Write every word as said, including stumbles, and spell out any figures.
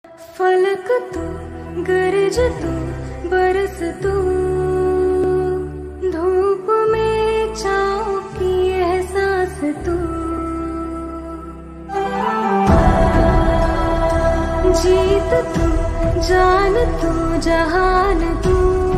फलक तू, गरज तू, बरस तू, धूप में छाँव की एहसास तू, जीत तू, जान तू, जहान तू।